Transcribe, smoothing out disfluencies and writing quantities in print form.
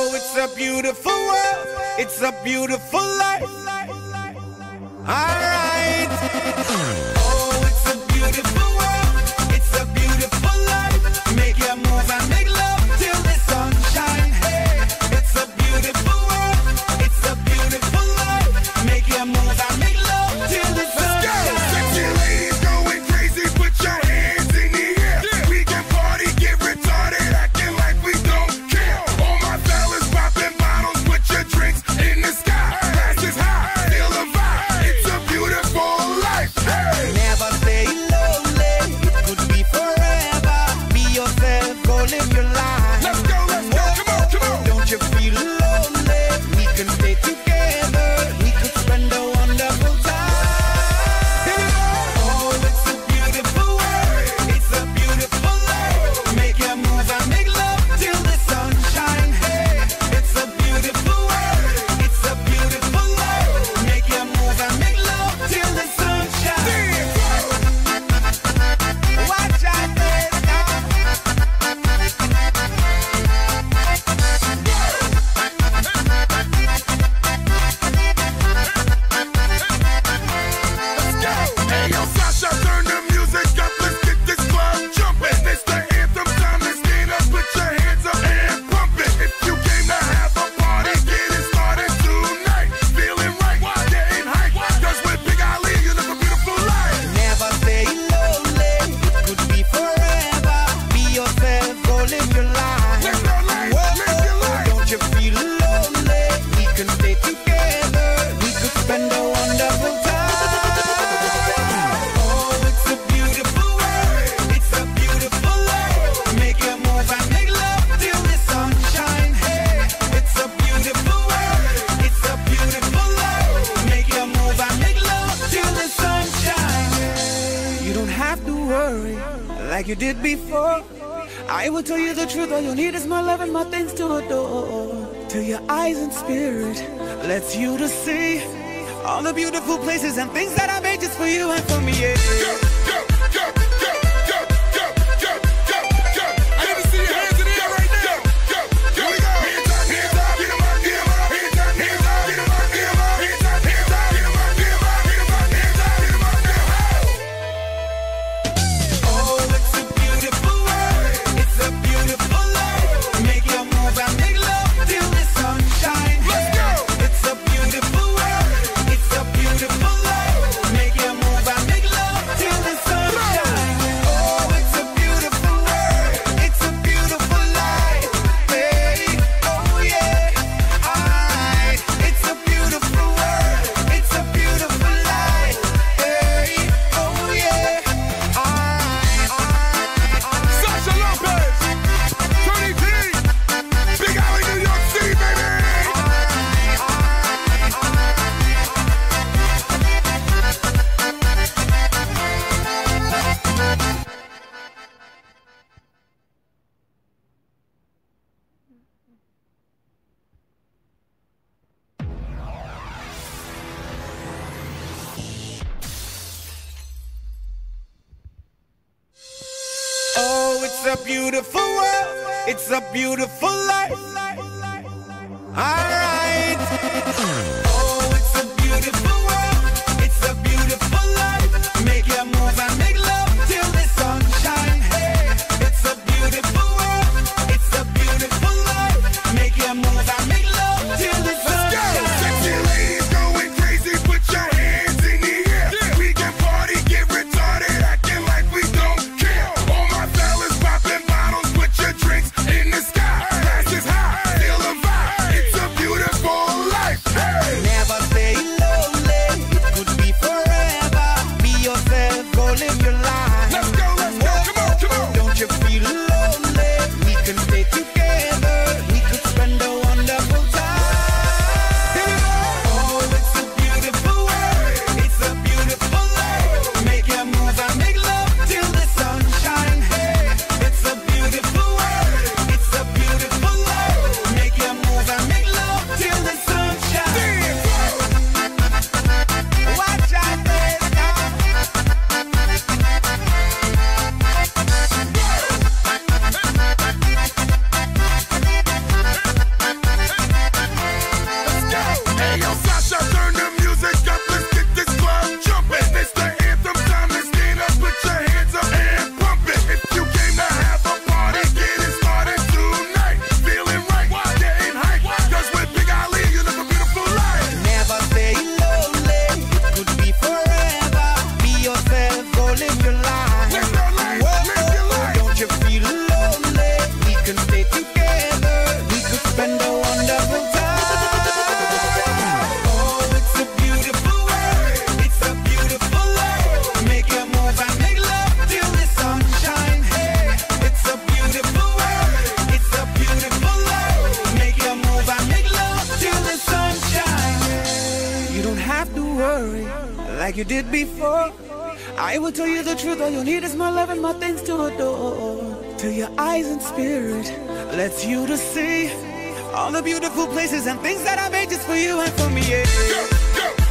Oh, it's a beautiful world. It's a beautiful life. Alright. Oh, it's a beautiful world. It's a beautiful life. Make your move and make love till the sun shine. Hey, it's a beautiful world. It's a beautiful life. Make your move and make love till the sun shine. Sexy ladies going crazy, put your hands in the air. We can party, get retarded, acting like we don't care. All my fellas popping bottles, put your drinks in the sky. Glass is high, feel the vibe. It's a beautiful life. Hey. Never stay lonely. It could be forever. Be yourself, go live your life. Let's go, come on, come on. Don't you feel lonely? We can stay together. We could spend a wonderful time. Oh, it's a beautiful world. It's a beautiful life. Make your move and make love till the sun shine. Hey, it's a beautiful world. It's a beautiful life. Make your move and make love till the sun shine. Watch out, Hey, yo, Sasha, turn the music up. Let's get this club jumping. It's the anthem time. Let's stand up, put your hands up and pump it. If you came to have a party, get it started tonight. Feeling right, getting hype. 'Cause with Big Ali, you live a beautiful life. never stay lonely. It could be forever. Be yourself, go live your life. Live your life, live your life. Don't you feel lonely? We can stay together. We could spend a wonderful time. Oh, it's a beautiful world. It's a beautiful life. Make your move and make love till the sun shine. Hey, it's a beautiful world. It's a beautiful life. Make your move and make love till the sun shine. You don't have to worry like you did before. I will tell you the truth. All you need is my love and my things to adore. Till your eyes and spirit lets you to see all the beautiful places and things that I made just for you and for me. Yeah. Go, go, go, go, go, go, go, go, go. I need to see your hands in the air right now. Go, go, go. Hands up, hands up, get 'em up, get 'em up. Hands up, hands up, get 'em up, get 'em up. Hands up, hands up, get 'em up, get 'em up, get 'em up. Hands up, get 'em up, get 'em up. Oh, it's a beautiful world. It's a beautiful life. Make your move and make love till the sun shine. Let's go. It's a beautiful world. It's a beautiful life. Make your move and make love till the sun shine. Oh, it's a beautiful world. It's a beautiful life. Hey, oh yeah. Alright. It's a beautiful world. It's a beautiful life. Hey, oh yeah. Alright. Sasha Lopez, Tony T, Big Alley, New York City, baby. Oh, it's a beautiful world. It's a beautiful life. Alright. Oh, it's a beautiful world. It's a beautiful life. Make your move and make love till the sun shine. Hey, it's a beautiful world. It's a beautiful life. Make your move and make love till the sun Go, shine. sexy ladies going crazy, put your hands in the air. We can party, get retarded, acting like we don't care. All my fellas popping bottles, put your drinks in the sky. Glass is high, feel the vibe. It's a beautiful like you did before. I will tell you the truth, all you need is my love and my things to adore. Till your eyes and spirit lets you to see all the beautiful places and things that I made just for you and for me, yeah. Go, go.